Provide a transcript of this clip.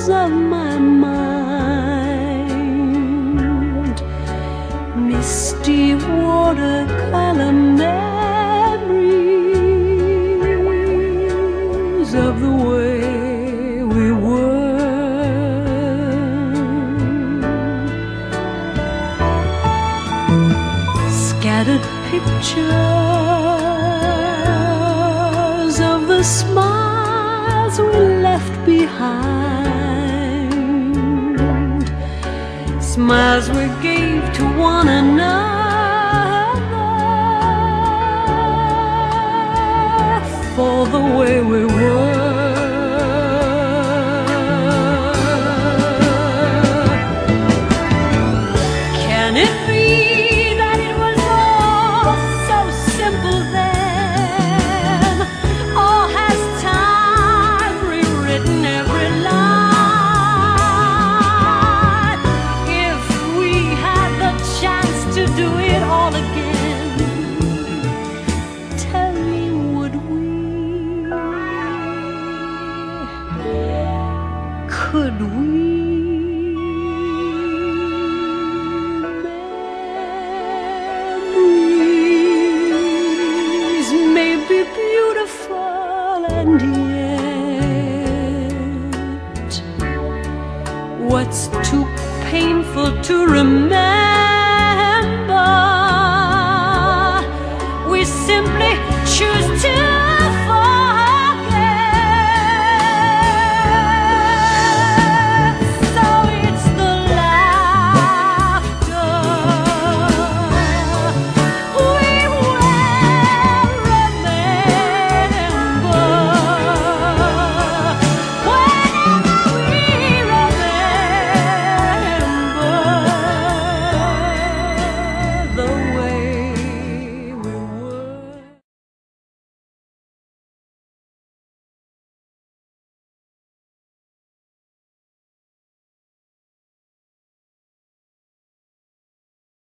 corners of my mind, misty watercolor memories of the way we were. Scattered pictures of the smiles we left behind, smiles we gave to one another for the way we were. Can it be that it was all so simple then? Or has time rewritten every line? If we had the chance to do it all again, tell me, would we? Could we? Memories may be beautiful, and yet what's too painful to remember, we simply choose to